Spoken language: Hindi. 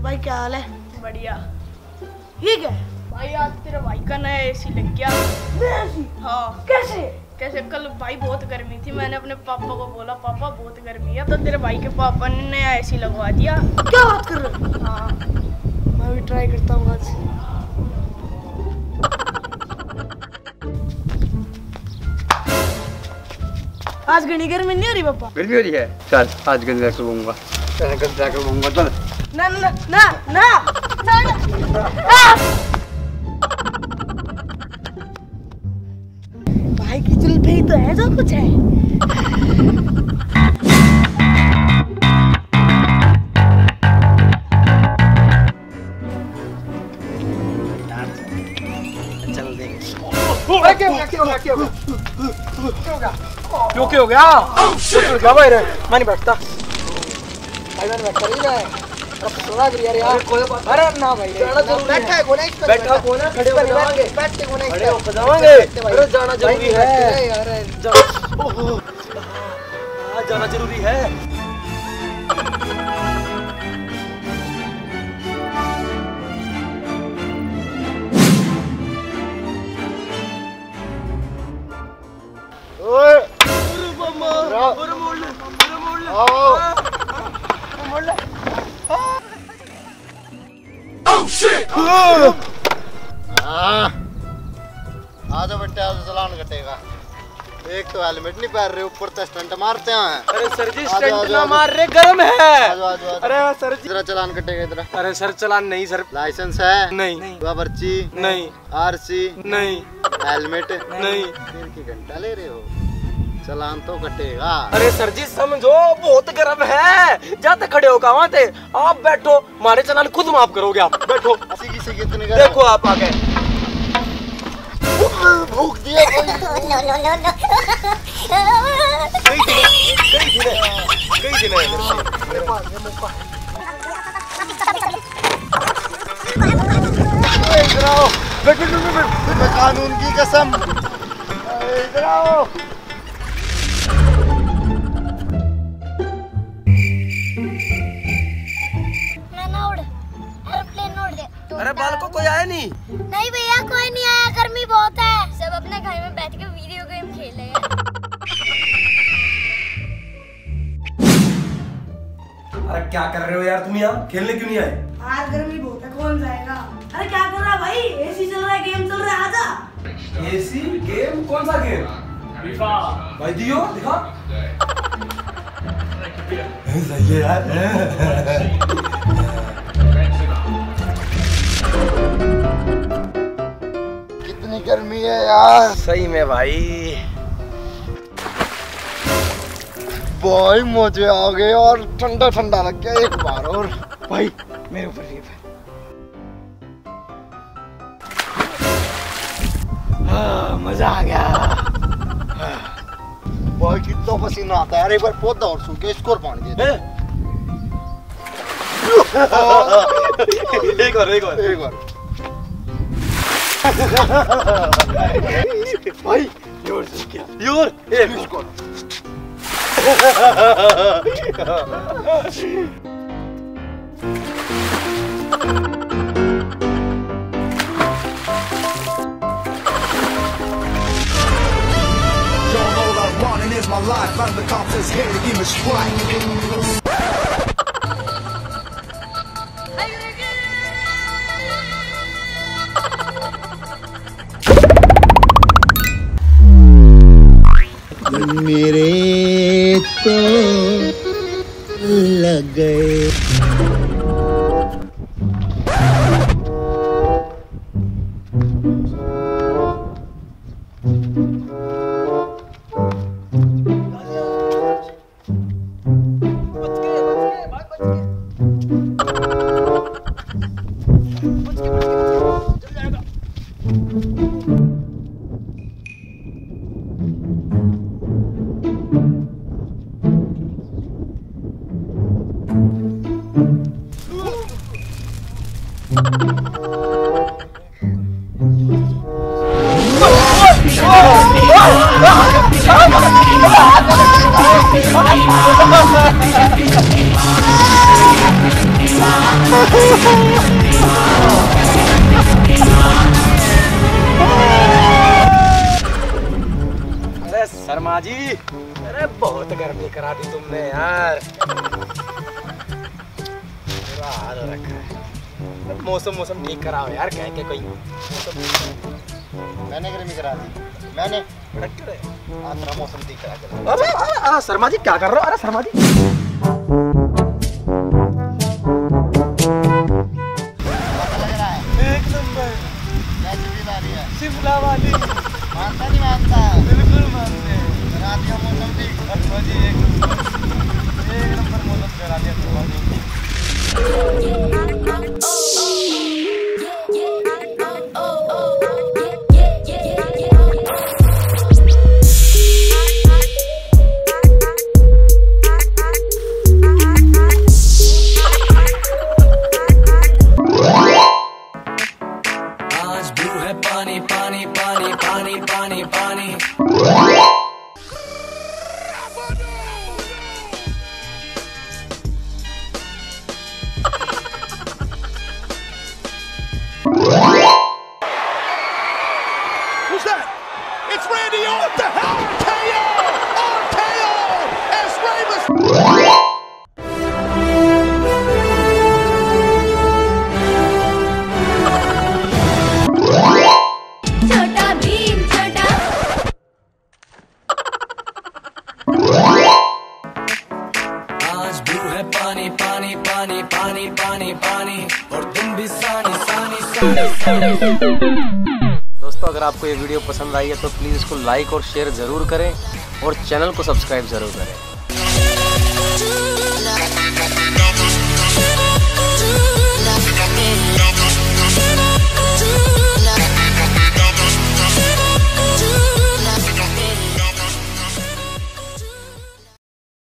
भाई क्या हाल है? बढ़िया। ठीक है भाई आज तेरे भाई का नया एसी लग गया। एसी? हाँ। कैसे? कैसे? कल भाई बहुत गर्मी थी, मैंने अपने पापा को बोला पापा बहुत गर्मी है, तो तेरे भाई के पापा ने नया एसी लगवा दिया। क्या बात कर रहे हो? हाँ मैं भी ट्राई करता हूँ आज। आज घनी गर्मी नहीं हो रही पापा? गर्मी हो रही है? चल आज गंजा करवाऊंगा। गंजा करवाऊंगा चल। ना ना ना ना भाई की चुल पे ही तो है जो कुछ है। चल देंगे। क्यों हो गया? क्या भाई रे? मैं नहीं बैठता भाई, मैं बैठता नहीं है। सोना गिर यार। अरे ना भाई बैठा है कोने पे, बैठा कोने खड़े हो जाएंगे, बैठ के कोने खड़े हो जाएंगे। अरे जाना जरूरी है यार, आज जाना जरूरी है। ओए आज बेटे आज चलान कटेगा। एक तो हेलमेट नहीं पहन रहे, ऊपर से स्टंट मारते हैं। अरे सर जी स्टंट ना मार रहे, गर्म है। अरे सर जी इधर चलान कटेगा इधर। अरे सर चलान नहीं सर। लाइसेंस है? नहीं। पर्ची? नहीं। आरसी? नहीं। हेलमेट? नहीं। फिर की घंटा ले रहे हो, चलान तो कटेगा। अरे सर जी समझो बहुत गर्म है, जाते खड़े हो कहाँ थे आप? बैठो, हमारे चलान खुद माफ करोगे आप, बैठो। किसी कितने देखो आप आ गए। भूख दिया कई दिन कानून की कसम। इधर आओ। अरे बाल को कोई आया नहीं? नहीं भैया कोई नहीं आया, गर्मी बहुत है, सब अपने घर में बैठ के वीडियो गेम खेल रहे हैं। अरे क्या कर रहे हो यार तुम यहाँ? खेलने क्यों नहीं आए? आज गर्मी बहुत है, कौन जाएगा? अरे क्या कर रहा है भाई? एसी चल रहा है, गेम चल रहा है, आजा। एसी गेम? कौन सा गेम? फीफा। भाई दियो दिखा। सही है यार। कितनी गर्मी है यार। सही में भाई। भाई मुझे आ गए और ठंडा ठंडा लग गया एक बार और। भाई मेरे ऊपर ये मजा आ गया। भाई कितना पसीना आता है। अरे एक बार पौधा और सूखे, इसको और पानी दे। एक बार भाई जोर से क्या? योर इसको is my life, I'm the cops here to give me strike. मेरे तो लग गए। अरे शर्मा जी, अरे बहुत गर्मी करा दी तुमने यार, बुरा हाल हो रखा है। मौसम ठीक कराओ यार, कह के कोई मौसम। मैंने गर्मी करा दी, मैंने तेरा मौसम ठीक करा कर। अरे शर्मा जी क्या कर रहे हो? अरे शर्मा जी एक नंबर शिमला वाली मानता नहीं मानता, बिल्कुल मानते हैं। करा दिया मौसम ठीक। शर्मा जी एक नंबर मौसम करा दिया शर्मा जी। पानी पानी पानी पानी पानी पानी। Who's that? It's Randy Orton. RKO! RKO! As Ramus. छोटा भीम छोटा। आज ब्लू है पानी पानी पानी पानी पानी पानी और तुम भी सानी सानी सानी सानी। दोस्तों अगर आपको ये वीडियो पसंद आई है तो प्लीज़ इसको लाइक और शेयर ज़रूर करें और चैनल को सब्सक्राइब ज़रूर करें।